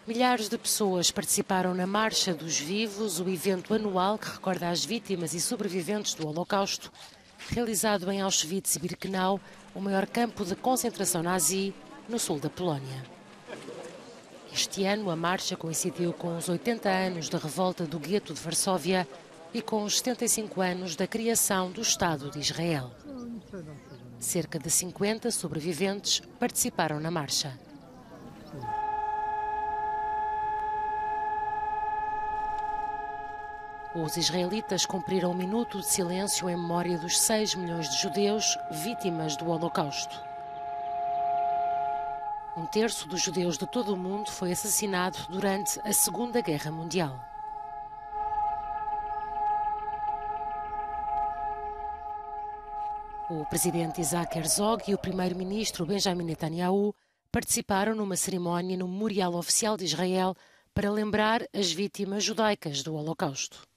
Milhares de pessoas participaram na Marcha dos Vivos, o evento anual que recorda as vítimas e sobreviventes do Holocausto, realizado em Auschwitz e Birkenau, o maior campo de concentração nazi no sul da Polónia. Este ano, a marcha coincidiu com os 80 anos da revolta do gueto de Varsóvia e com os 75 anos da criação do Estado de Israel. Cerca de 50 sobreviventes participaram na marcha. Os israelitas cumpriram um minuto de silêncio em memória dos 6 milhões de judeus vítimas do Holocausto. Um terço dos judeus de todo o mundo foi assassinado durante a Segunda Guerra Mundial. O presidente Isaac Herzog e o primeiro-ministro Benjamin Netanyahu participaram numa cerimónia no Memorial Oficial de Israel para lembrar as vítimas judaicas do Holocausto.